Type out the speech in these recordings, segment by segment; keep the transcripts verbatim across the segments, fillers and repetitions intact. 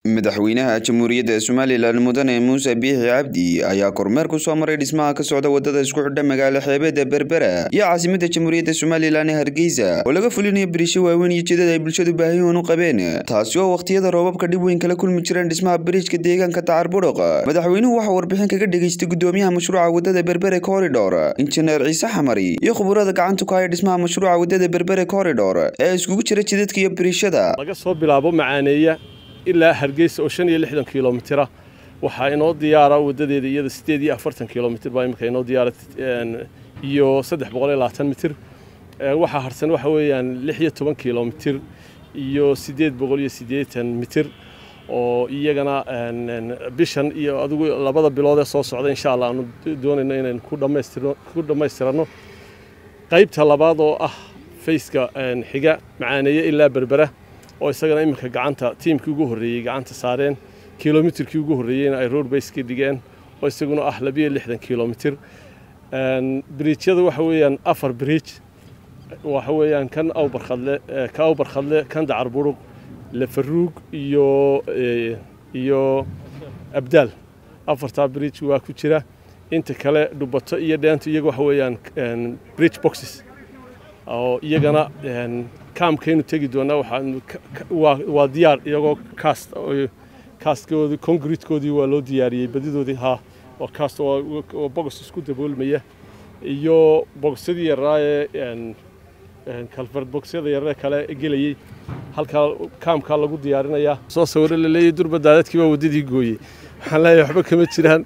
madaxweynaha Jamhuuriyadda Somaliland Mudane Muuse Biixi Cabdi ayaa kormeer ku soo maray dhismaha ka socda wadada isku xidha magaalo xeebeedda Berbera iyo caasimadda Jamhuuriyadda Somaliland ee Hargeysa oo laga fulinayo bariisho waaweyn iyo jidad ay bulshadu baahi u qabeen taasi oo waqtiyada roobabka dib weyn kala kulmi jireen dhismaha bariishka deegaanka Dacar Budhaq. Madaxweynuhu waxa warbixin kaga dhageystay gudoomiyaha mashruuca wadada Berbera Corridor Injineer Ciise Xamari iyo khubarada gacanta ku haya dhismaha mashruuca wadada Berbera Corridor ee iskugu jira jidadka iyo bariishada laga soo bilaabo macaaneeya ilaa Hargeysa oo shan iyo lixdan kiiloomitir waxa inoo diyaara wadadeeda iyada siddeed iyo afartan kiiloomitir baa imika inoo diyaara iyo saddex boqol iyo labaatan mitir waxa harsan waxa weeyaan lix iyo toban kiiloomitir iyo siddeed boqol iyo siddeetan mitir oo iyagana bishan iyo adigu labada bilood ee soo socda insha Allah aanu doonayno inaan ku dhameystirno ku dhameystirno qaybta labaad oo ah fayska xiga macaaneeya ilaa Berbera oo isagana imika gacanta tiimkii ugu horeeyay gacanta saareen kiiloomitirkii ugu horeeyayna ay road base ka dhigeen oo isaguna ah laba iyo lixdan kiiloomitir een bridge-yada waxa weeyaan afar bridge waxa weeyaan kan Awbar Khadle ka Awbar Khadle kan Dacar Budhaq la Faruug iyo iyo Abdaal afarta bridge waa ku jira inta kale dhubato iyo dhaanto iyaga waxa weeyaan bridge boxes oo iyagana kaamkeenu tagi doona waxa waa diyaar iyagoo cast castkoodii concrete-koodii waa loo diyaariyay badidoodii ha oo cast oo box isku daboolmaya iyo boxadii yaraaye een kalfard boxyada yaree kale gelayay halka kaamka lagu diyaarinaya soo sawir la leeyahay durba daadadkii waa wadadii gooyay waxaan leeyahay waxba kama jiraan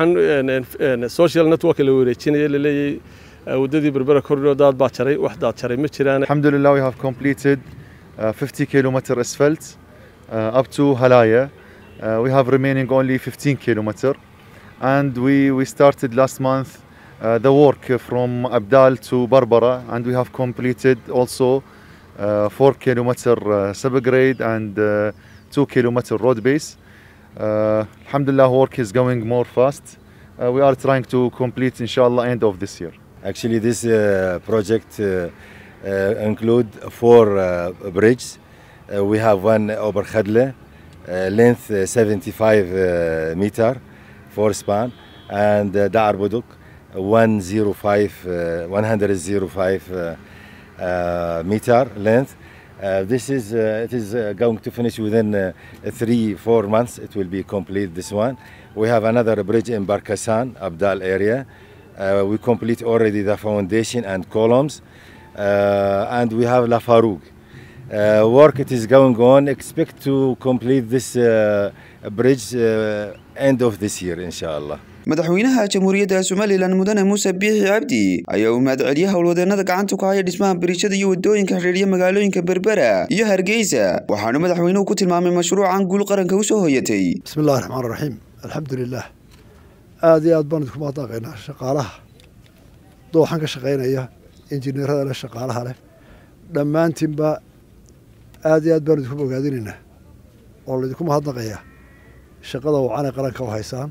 waxaan social network la wareejinaya la leeyahay وددي بربرة كوريدور داد باتشري واحد شري متشران. الحمد لله we have completed uh, fifty kilometer asphalt uh, up to Halaya. Uh, we have remaining only fifteen kilometer, and we we started last month uh, the work from Abdal to Barbara, and we have completed also uh, four kilometer uh, subgrade and uh, two kilometer road base. Uh, Alhamdulillah, work is going more fast. Uh, we are trying to complete inshallah end of this year. Actually, this uh, project uh, uh, include four uh, bridges. Uh, we have one Awbar Khadle, uh, length uh, seventy-five uh, meter, four span, and uh, Dacar Budhaq, one hundred five uh, uh, meter length. Uh, this is uh, it is uh, going to finish within uh, three four months. It will be complete. This one. We have another bridge in Barkasan, Abdal area. Uh, we complete already the foundation and columns, uh, and we have La Farouk. Uh, work it is going on. Expect to complete this uh, bridge uh, end of this year, inshallah. madaxweynaha Jamhuuriyadda Somaliland Mudane Muuse Biixi Cabdi ayaa u mahadceliyay howlwadeenada gacanta ku haya dhismaha bariishada iyo wadooyinka xiriiriya magaalooyinka Berbera iyo Hargeysa waxaana madaxweynuhu ku tilmaamay mashruucan guul qaranka u soo hoyatay. Bismillahir Rahmaanir Rahiim. Alxamdulillah. aad iyo aad baan idinku mahadnaqaynaa shaqaalaha dooxan ka shaqaynaya injineerada la shaqaalaha leh dhammaantiinba aad iyo aad baan idinku ogaadinaynaa oo idinku mahadnaqayaa shaqada wacan qaranka u haysaan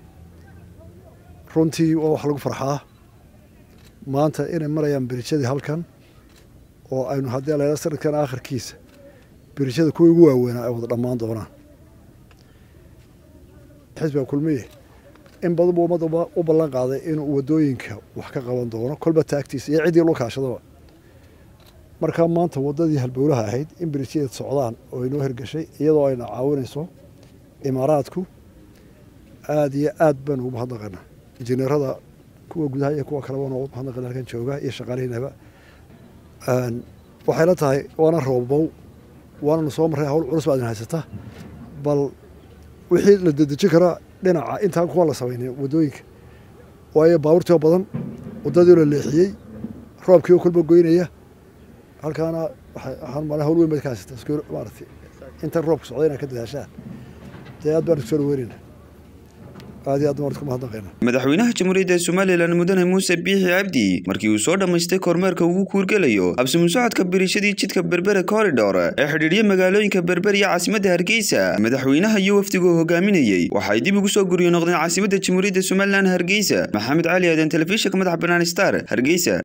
runtii waa wax lagu farxaa maanta inay marayaan bariishadii halkan oo aynu haddii la sanadkan aakhirkiisa bariishada kuwa ugu waaweynaa ay wada dhammaan doonaan xisbiga kulmiye in badan buu ummadda u ballan qaaday inuu wadooyinka wax ka qaban doono kolba taagtiisa iyo ciddii loo kaashadaba markaa maanta wadadii halbowlaha ahayd in bariishada socdaan oo inoo hirgashay iyadoo ayna caawinayso imaaraadku aad iyo aad baan ugu mahadnaqaynaa injineerada kuwa gudaha iyo kuwa kaleba waan ugu mahadnaqaynaa halkan jooga iyo shaqaalihiinaba waxay la tahay waana roobow waana soo marray hawl culus baad haysata bal wixii la dedejin karaa dhinaca intaan kuwa la sameeyay wadooyinka waayo baabuurtii badan wadadii la leexiyay roobkii kulba goynaya halkaana waxaan maraa hawl weyn baad ka haysata isku maartay inta roobku socdayna ka dadaashaan aad baan soo weerinaa aad iyo aad baan ku mahadnaqaynaa madaxweynaha Jamhuuriyadda Somaliland Mudane Muuse Biixi Cabdi markii uu soo dhameystay kormeerka ugu kuurgalayo habsami socodka bariishadii jidka Berbera Corridor ee xiriiriya magaalooyinka Berbera iyo caasimadda Hargeysa madaxweynaha iyo wafdigu hogaaminayay waxay dib ugu soo guriyo noqdeen caasimadda Jamhuuriyadda Somaliland Hargeysa Maxamed Cali Aadan telefishinka madaxa bannaan Star Hargeysa.